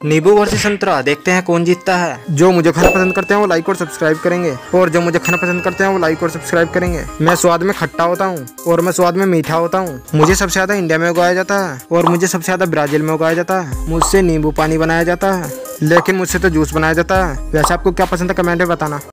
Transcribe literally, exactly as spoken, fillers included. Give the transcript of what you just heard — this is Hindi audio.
नींबू वर्सेस संतरा, देखते हैं कौन जीतता है। जो मुझे खाना पसंद करते हैं वो लाइक और सब्सक्राइब करेंगे, और जो मुझे खाना पसंद करते हैं वो लाइक और सब्सक्राइब करेंगे। मैं स्वाद में खट्टा होता हूँ और मैं स्वाद में मीठा होता हूँ। मुझे सबसे ज्यादा इंडिया में उगाया जाता है और मुझे सबसे ज्यादा ब्राजील में उगाया जाता है। मुझसे नींबू पानी बनाया जाता है, लेकिन मुझसे तो जूस बनाया जाता है। वैसे आपको क्या पसंद है कमेंट में बताना।